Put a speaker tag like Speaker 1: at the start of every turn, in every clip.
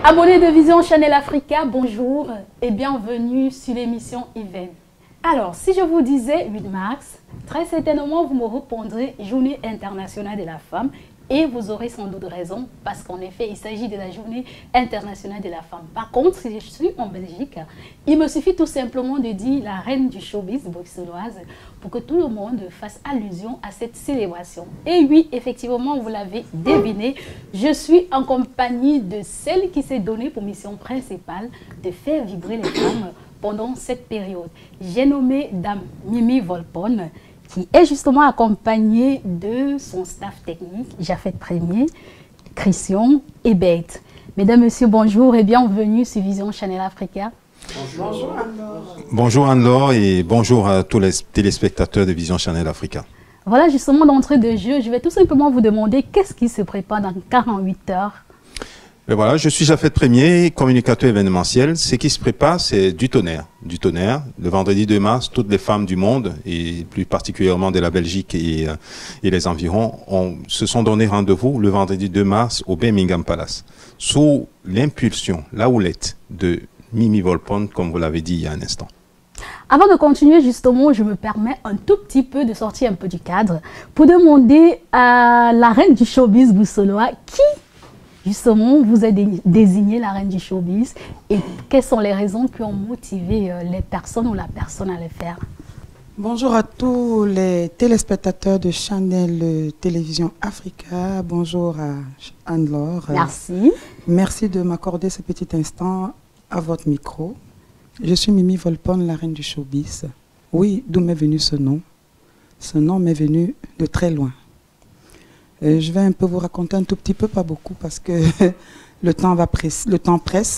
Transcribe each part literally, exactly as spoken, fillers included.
Speaker 1: Abonnés de Vision Channel Africa, bonjour et bienvenue sur l'émission Event. Alors, si je vous disais huit mars, très certainement vous me répondrez Journée internationale de la femme et vous aurez sans doute raison parce qu'en effet, il s'agit de la Journée internationale de la femme. Par contre, si je suis en Belgique, il me suffit tout simplement de dire la reine du showbiz bruxelloise pour que tout le monde fasse allusion à cette célébration. Et oui, effectivement, vous l'avez deviné, je suis en compagnie de celle qui s'est donnée pour mission principale de faire vibrer les femmes pendant cette période. J'ai nommé Dame Mimi Volpone, qui est justement accompagnée de son staff technique, Jafet Premier, Christian et Bête. Mesdames, Messieurs, bonjour et bienvenue sur Vision Channel Africa.
Speaker 2: Bonjour Anne-Laure.
Speaker 3: Bonjour Anne-Laure et bonjour à tous les téléspectateurs de Vision Channel Africa.
Speaker 1: Voilà, justement, d'entrée de jeu, je vais tout simplement vous demander qu'est-ce qui se prépare dans quarante-huit heures.
Speaker 3: Et voilà, je suis Jafet Premier, communicateur événementiel. Ce qui se prépare, c'est du tonnerre. Du tonnerre. Le vendredi deux mars, toutes les femmes du monde, et plus particulièrement de la Belgique et, et les environs, ont, se sont donné rendez-vous le vendredi deux mars au Birmingham Palace, sous l'impulsion, la houlette de Mimi Volpone, comme vous l'avez dit il y a un instant.
Speaker 1: Avant de continuer, justement, je me permets un tout petit peu de sortir un peu du cadre pour demander à la reine du showbiz bruxellois qui justement, vous avez désigné la reine du showbiz et quelles sont les raisons qui ont motivé les personnes ou la personne à le faire?
Speaker 2: Bonjour à tous les téléspectateurs de Channel Télévision Africa. Bonjour à Anne-Laure.
Speaker 1: Merci.
Speaker 2: Merci de m'accorder ce petit instant à votre micro. Je suis Mimi Volpone, la reine du showbiz. Oui, d'où m'est venu ce nom? Ce nom m'est venu de très loin. Euh, je vais un peu vous raconter un tout petit peu, pas beaucoup, parce que le temps va presse, le temps presse.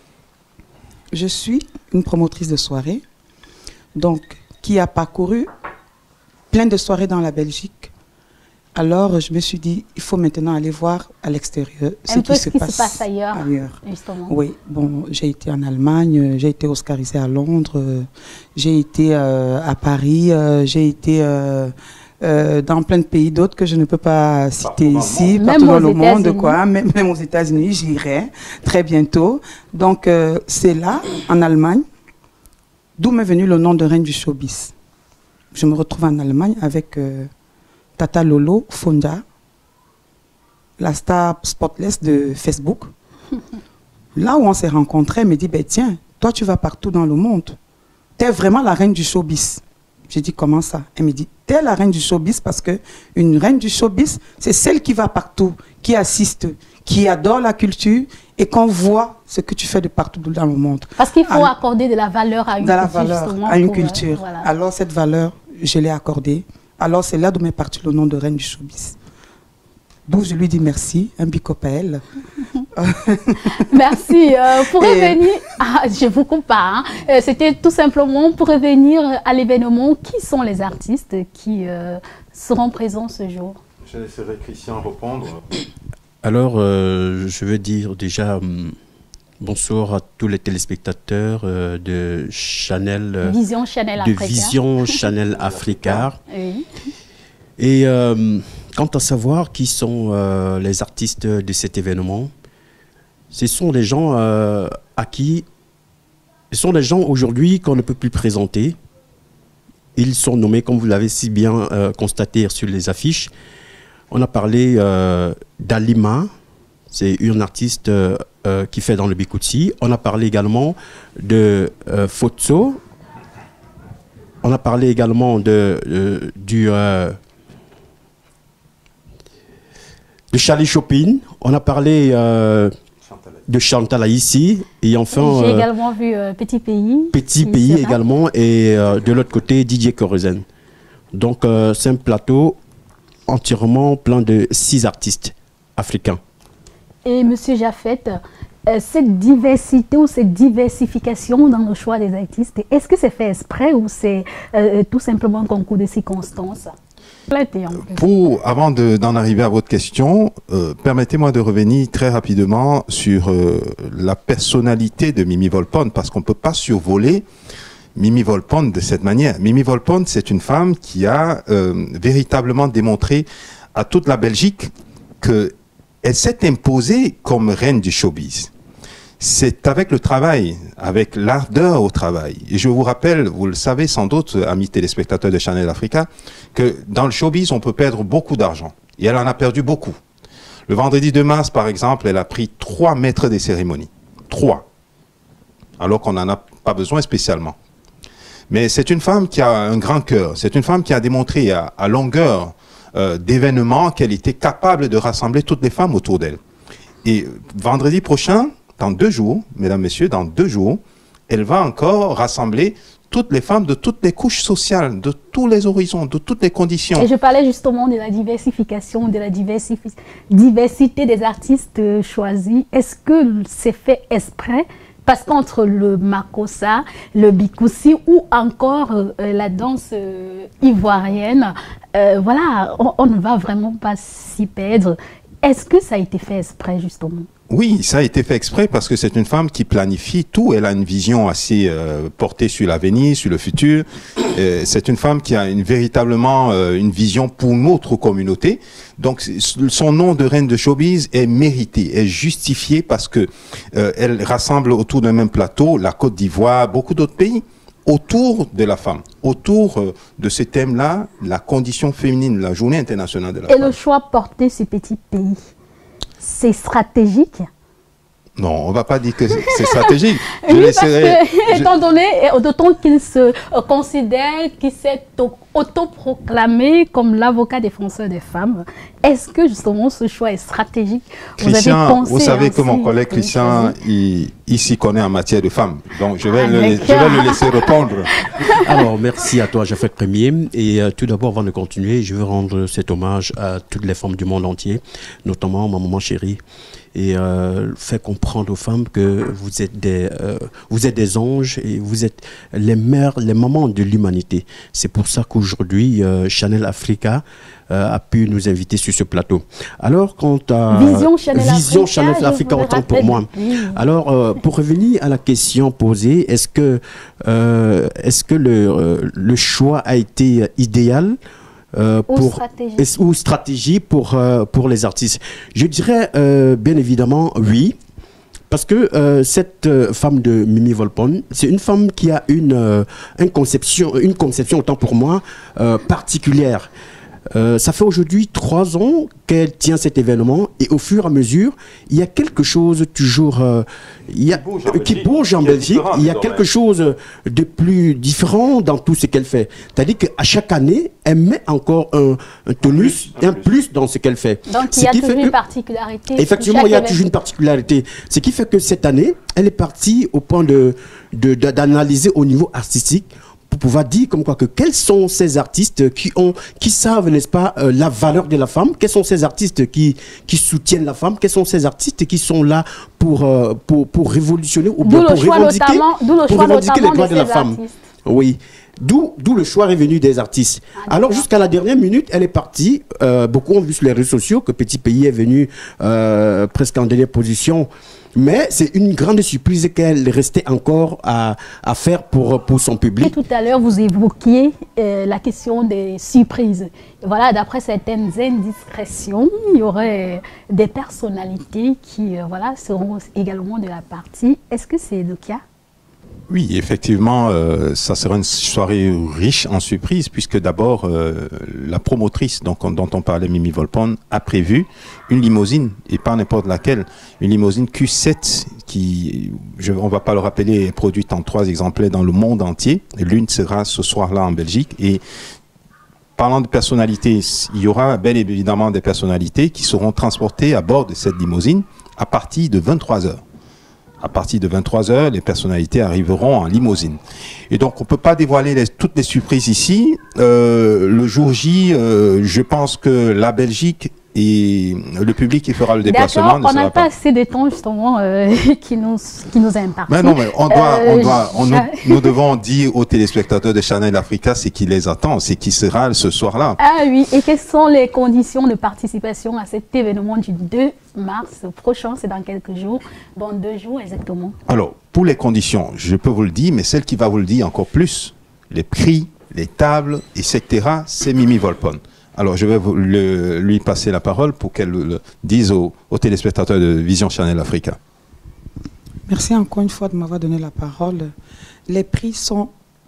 Speaker 2: Je suis une promotrice de soirée, donc qui a parcouru plein de soirées dans la Belgique. Alors, je me suis dit, il faut maintenant aller voir à l'extérieur ce qui, se,
Speaker 1: qui
Speaker 2: passe
Speaker 1: se passe ailleurs.
Speaker 2: ailleurs.
Speaker 1: Justement.
Speaker 2: Oui, bon, j'ai été en Allemagne, j'ai été oscarisée à Londres, euh, j'ai été euh, à Paris, euh, j'ai été euh, euh, dans plein de pays d'autres que je ne peux pas citer ici, partout dans le monde, quoi. Même, même aux États-Unis, j'irai très bientôt. Donc, euh, c'est là, en Allemagne, d'où m'est venu le nom de reine du showbiz. Je me retrouve en Allemagne avec euh, Tata Lolo Fonda, la star spotless de Facebook. Là où on s'est rencontrés, elle me dit, ben, tiens, toi tu vas partout dans le monde. Tu es vraiment la reine du showbiz. J'ai dit, comment ça? Elle me dit, tu es la reine du showbiz parce qu'une reine du showbiz, c'est celle qui va partout, qui assiste, qui adore la culture et qu'on voit ce que tu fais de partout dans le monde.
Speaker 1: Parce qu'il faut Alors, accorder de la valeur à une
Speaker 2: de la
Speaker 1: culture.
Speaker 2: Valeur,
Speaker 1: justement,
Speaker 2: à une
Speaker 1: pour,
Speaker 2: culture.
Speaker 1: Euh, voilà.
Speaker 2: Alors cette valeur, je l'ai accordée. Alors c'est là d'où m'est parti le nom de reine du showbiz. D'où je lui dis merci, un big up à elle.
Speaker 1: Merci. Euh, pour revenir, ah, je vous compare, hein. euh, c'était tout simplement pour revenir à l'événement. Qui sont les artistes qui euh, seront présents ce jour?
Speaker 3: Je laisserai Christian répondre.
Speaker 4: Alors, euh, je veux dire déjà um, bonsoir à tous les téléspectateurs euh, de Channel, euh,
Speaker 1: Vision Channel
Speaker 4: de
Speaker 1: Africa.
Speaker 4: Vision Channel Africa.
Speaker 1: Oui.
Speaker 4: Et euh, quant à savoir qui sont euh, les artistes de cet événement, ce sont des gens euh, à qui, ce sont des gens aujourd'hui qu'on ne peut plus présenter. Ils sont nommés, comme vous l'avez si bien euh, constaté sur les affiches. On a parlé euh, d'Alima, c'est une artiste euh, euh, qui fait dans le Bikutsi. On a parlé également de euh, Fotso. On a parlé également de, euh, du... Euh, de Charlie Chopin, on a parlé euh, de Chantal ici, et enfin...
Speaker 1: J'ai
Speaker 4: euh,
Speaker 1: également vu euh, Petit Pays.
Speaker 4: Petit Pays également, et euh, de l'autre côté, Didier Korozen. Donc euh, c'est un plateau entièrement plein de six artistes africains.
Speaker 1: Et Monsieur Jafet, euh, cette diversité ou cette diversification dans le choix des artistes, est-ce que c'est fait exprès ou c'est euh, tout simplement un concours de circonstances?
Speaker 3: Pour, avant d'en arriver à votre question, euh, permettez-moi de revenir très rapidement sur euh, la personnalité de Mimi Volpone, parce qu'on ne peut pas survoler Mimi Volpone de cette manière. Mimi Volpone, c'est une femme qui a euh, véritablement démontré à toute la Belgique qu'elle s'est imposée comme reine du showbiz. c'est avec le travail, avec l'ardeur au travail. Et je vous rappelle, vous le savez sans doute, amis téléspectateurs de Channel Africa, que dans le showbiz, on peut perdre beaucoup d'argent. Et elle en a perdu beaucoup. Le vendredi deux mars, par exemple, elle a pris trois maîtres des cérémonies. Trois. Alors qu'on n'en a pas besoin spécialement. Mais c'est une femme qui a un grand cœur. C'est une femme qui a démontré à, à longueur euh, d'événements qu'elle était capable de rassembler toutes les femmes autour d'elle. Et vendredi prochain, dans deux jours, mesdames, messieurs, dans deux jours, elle va encore rassembler toutes les femmes de toutes les couches sociales, de tous les horizons, de toutes les conditions.
Speaker 1: Et je parlais justement de la diversification, de la diversifi diversité des artistes choisis. Est-ce que c'est fait exprès? Parce qu'entre le makossa, le bikoussi ou encore euh, la danse euh, ivoirienne, euh, voilà, on, on ne va vraiment pas s'y perdre. Est-ce que ça a été fait exprès justement?
Speaker 3: Oui, ça a été fait exprès parce que c'est une femme qui planifie tout. Elle a une vision assez euh, portée sur l'avenir, sur le futur. Euh, c'est une femme qui a une, véritablement euh, une vision pour notre communauté. Donc, son nom de reine de showbiz est mérité, est justifié parce que euh, elle rassemble autour d'un même plateau la Côte d'Ivoire, beaucoup d'autres pays, autour de la femme, autour euh, de ce thème-là, la condition féminine, la journée internationale de la
Speaker 1: Et
Speaker 3: femme.
Speaker 1: le choix porté ce petit pays, c'est stratégique?
Speaker 3: Non, on ne va pas dire que c'est stratégique. Je
Speaker 1: Oui,
Speaker 3: laisserai,
Speaker 1: parce que,
Speaker 3: je...
Speaker 1: étant donné, d'autant qu'il se euh, considère, qu'il s'est autoproclamé comme l'avocat défenseur des femmes, est-ce que justement ce choix est stratégique?
Speaker 3: Christian,
Speaker 1: vous, avez pensé
Speaker 3: vous savez
Speaker 1: ainsi,
Speaker 3: que mon collègue Christian, il, il s'y connaît en matière de femmes. Donc je vais,
Speaker 1: ah,
Speaker 3: le, je vais le laisser répondre.
Speaker 4: Alors, merci à toi, Jafet Premier. Et euh, tout d'abord, avant de continuer, je veux rendre cet hommage à toutes les femmes du monde entier, notamment ma maman chérie, et euh, faire comprendre aux femmes que vous êtes des, euh, vous êtes des anges et vous êtes les mères, les mamans de l'humanité. C'est pour ça qu'aujourd'hui, euh, Channel Africa euh, a pu nous inviter sur ce plateau. Alors, quant à
Speaker 1: Vision Channel
Speaker 4: Vision
Speaker 1: Africa,
Speaker 4: Channel Africa autant pour moi.
Speaker 1: Oui.
Speaker 4: Alors, euh, pour revenir à la question posée, est-ce que, euh, est-ce que le, euh, le choix a été idéal? Euh,
Speaker 1: ou,
Speaker 4: pour,
Speaker 1: stratégie.
Speaker 4: ou stratégie pour, euh, pour les artistes? Je dirais euh, bien évidemment oui, parce que euh, cette euh, femme de Mimi Volpone, c'est une femme qui a une, euh, une, conception, une conception, autant pour moi, euh, particulière. Euh, ça fait aujourd'hui trois ans qu'elle tient cet événement et au fur et à mesure, il y a quelque chose toujours euh, il y a, qui bouge en Belgique. Il y a quelque chose de plus différent dans tout ce qu'elle fait. C'est-à-dire qu'à chaque année, elle met encore un, un tonus, un plus dans ce qu'elle fait.
Speaker 1: Donc il y a toujours une particularité.
Speaker 4: Effectivement, il y a toujours une particularité. Ce qui fait que cette année, elle est partie au point de, de, de, d'analyser au niveau artistique pour pouvoir dire comme quoi que quels sont ces artistes qui ont, qui savent, n'est-ce pas, euh, la valeur de la femme, quels sont ces artistes qui, qui soutiennent la femme, quels sont ces artistes qui sont là pour, euh, pour, pour révolutionner ou bien pour revendiquer, pour revendiquer les droits de, de la femme. Artistes. Oui. D'où le choix est venu des artistes. Ah, alors jusqu'à la dernière minute, elle est partie. Euh, beaucoup ont vu sur les réseaux sociaux que Petit Pays est venu euh, presque en dernière position. Mais c'est une grande surprise qu'elle restait encore à, à faire pour, pour son public.
Speaker 1: Et tout à l'heure, vous évoquiez euh, la question des surprises. Voilà, d'après certaines indiscrétions, il y aurait des personnalités qui euh, voilà, seront également de la partie. Est-ce que c'est le cas?
Speaker 3: Oui, effectivement, euh, ça sera une soirée riche en surprises, puisque d'abord, euh, la promotrice donc, dont on parlait, Mimi Volpone, a prévu une limousine, et pas n'importe laquelle, une limousine Q sept, qui, je, on ne va pas le rappeler, est produite en trois exemplaires dans le monde entier. L'une sera ce soir-là en Belgique. Et parlant de personnalités, il y aura bel évidemment des personnalités qui seront transportées à bord de cette limousine à partir de vingt-trois heures. À partir de vingt-trois heures, les personnalités arriveront en limousine. Et donc, on ne peut pas dévoiler les, toutes les surprises ici. Euh, le jour J, euh, je pense que la Belgique et le public qui fera le déplacement ne
Speaker 1: on n'a pas
Speaker 3: pas
Speaker 1: assez de temps justement euh, qui nous qui nous a imparti.
Speaker 3: Mais non, mais on doit,
Speaker 1: euh,
Speaker 3: on doit, on, nous, nous devons dire aux téléspectateurs de Channel Africa ce qui les attend, c'est qui sera ce soir-là.
Speaker 1: Ah oui, et quelles sont les conditions de participation à cet événement du deux mars prochain? C'est dans quelques jours, dans deux jours exactement.
Speaker 3: Alors, pour les conditions, je peux vous le dire, mais celle qui va vous le dire encore plus, les prix, les tables, et cetera, c'est Mimi Volpone. Alors, je vais vous le, lui passer la parole pour qu'elle le dise aux, aux téléspectateurs de Vision Channel Africa.
Speaker 2: Merci encore une fois de m'avoir donné la parole. Les prix sont,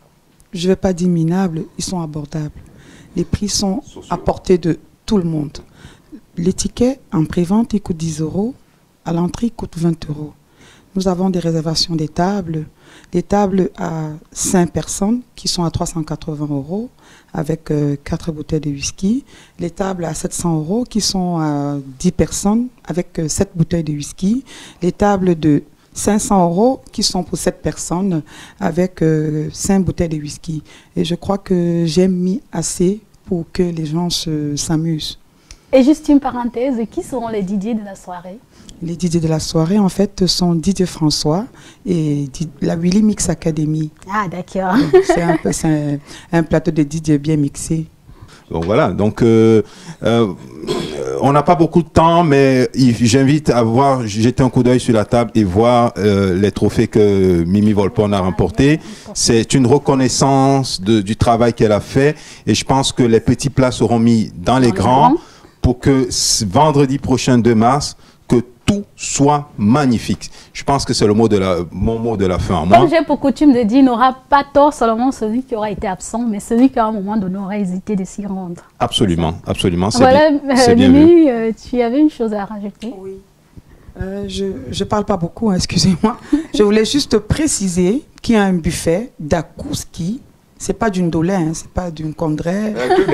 Speaker 2: je ne vais pas dire minables, ils sont abordables. Les prix sont à portée de tout le monde. Les tickets en pré-vente, ils coûtent dix euros. À l'entrée, ils coûtent vingt euros. Nous avons des réservations des tables. Des tables à cinq personnes qui sont à trois cent quatre-vingts euros avec euh, quatre bouteilles de whisky. Les tables à sept cents euros qui sont à dix personnes avec euh, sept bouteilles de whisky. Les tables de cinq cents euros qui sont pour sept personnes avec euh, cinq bouteilles de whisky. Et je crois que j'ai mis assez pour que les gens s'amusent.
Speaker 1: Et juste une parenthèse, qui seront les D J de la soirée?
Speaker 2: Les D J de la soirée, en fait, sont D J François et la Willy Mix Academy.
Speaker 1: Ah, d'accord.
Speaker 2: C'est un, un, un plateau de D J bien mixé.
Speaker 3: Donc voilà, donc euh, euh, on n'a pas beaucoup de temps, mais j'invite à voir, jeter un coup d'œil sur la table et voir euh, les trophées que Mimi Volpone a remportés. C'est une reconnaissance de, du travail qu'elle a fait et je pense que les petits plats seront mis dans les grands pour que vendredi prochain deux mars, que tout soit magnifique. Je pense que c'est le mot de la, mon mot de la fin.
Speaker 1: Comme j'ai pour coutume de dire, il n'aura pas tort seulement celui qui aura été absent, mais celui qui à un moment donné aura hésité de s'y rendre.
Speaker 3: Absolument, absolument.
Speaker 1: Voilà,
Speaker 3: bien,
Speaker 1: euh, Mimi, euh, tu avais une chose à rajouter?
Speaker 2: Oui. Euh, je ne parle pas beaucoup, hein, excusez-moi. Je voulais juste préciser qu'il y a un buffet d'akouski. C'est pas d'une dolé, hein, c'est pas d'une condrée.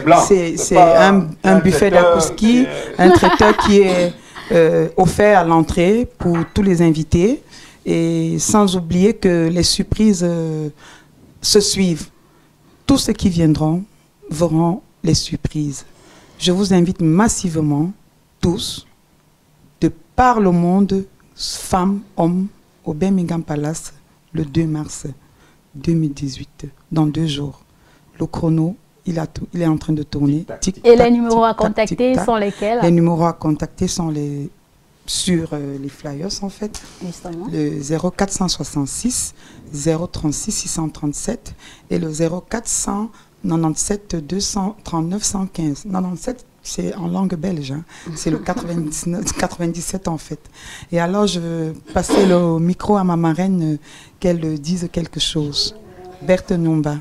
Speaker 2: C'est un, un buffet d'akouski, un traiteur qui est euh, offert à l'entrée pour tous les invités. Et sans oublier que les surprises euh, se suivent. Tous ceux qui viendront verront les surprises. Je vous invite massivement, tous, de par le monde, femmes, hommes, au Birmingham Palace, le deux mars deux mille dix-huit, dans deux jours. Le chrono, il, a tout, il est en train de tourner. Tic,
Speaker 1: Et
Speaker 2: tac,
Speaker 1: les numéros
Speaker 2: tic,
Speaker 1: à contacter
Speaker 2: tac,
Speaker 1: sont lesquels?
Speaker 2: Les numéros à contacter sont les, sur euh, les flyers, en fait.
Speaker 1: Justement.
Speaker 2: Le zéro quatre cent soixante-six, zéro trente-six, six cent trente-sept et le zéro quatre cent quatre-vingt-dix-sept, deux cent trente-neuf, cent quinze. quatre-vingt-dix-sept, c'est en langue belge, hein. C'est le quatre-vingt-dix-neuf, quatre-vingt-dix-sept en fait. Et alors je vais passer le micro à ma marraine, euh, qu'elle dise quelque chose. Berthe Numba.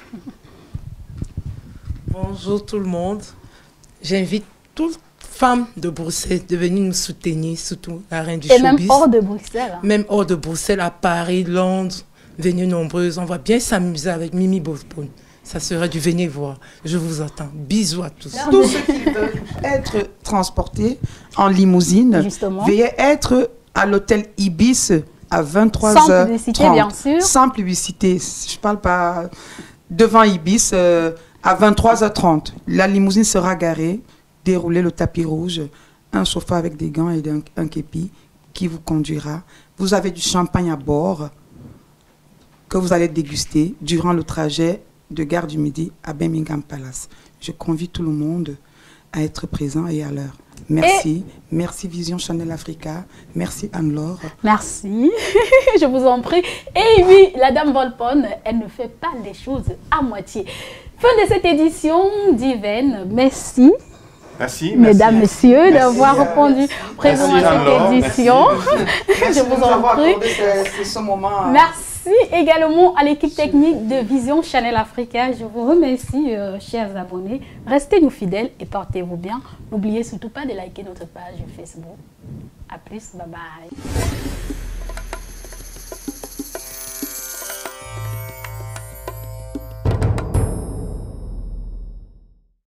Speaker 5: Bonjour tout le monde. J'invite toutes femmes de Bruxelles de venir nous soutenir, surtout la reine du
Speaker 1: showbiz. Et même hors de Bruxelles. Hein.
Speaker 5: Même hors de Bruxelles, à Paris, Londres, venez nombreuses. On va bien s'amuser avec Mimi Volpone. Ça serait du venez voir. Je vous attends. Bisous à tous.
Speaker 2: Tous ceux qui veulent être transportés en limousine, justement, veuillez être à l'hôtel Ibis à vingt-trois heures trente. Sans
Speaker 1: publicité, bien sûr.
Speaker 2: Sans publicité. Je ne parle pas devant Ibis euh, à vingt-trois heures trente. La limousine sera garée, déroulez le tapis rouge, un chauffeur avec des gants et un, un képi qui vous conduira. Vous avez du champagne à bord que vous allez déguster durant le trajet de Gare du Midi à Birmingham Palace. Je convie tout le monde à être présent et à l'heure. Merci. Et merci Vision Channel Africa. Merci Anne-Laure.
Speaker 1: Merci. Je vous en prie. Et oui, la dame Volpone, elle ne fait pas les choses à moitié. Fin de cette édition d'Iven. Merci.
Speaker 3: Merci.
Speaker 1: Mesdames, merci. Messieurs, d'avoir répondu présent à cette édition.
Speaker 2: Merci. Je vous en prie. Ce, ce moment.
Speaker 1: Merci. Merci également à l'équipe technique de Vision Channel Africa. Je vous remercie, euh, chers abonnés. Restez nous fidèles et portez-vous bien. N'oubliez surtout pas de liker notre page Facebook. A plus, bye bye.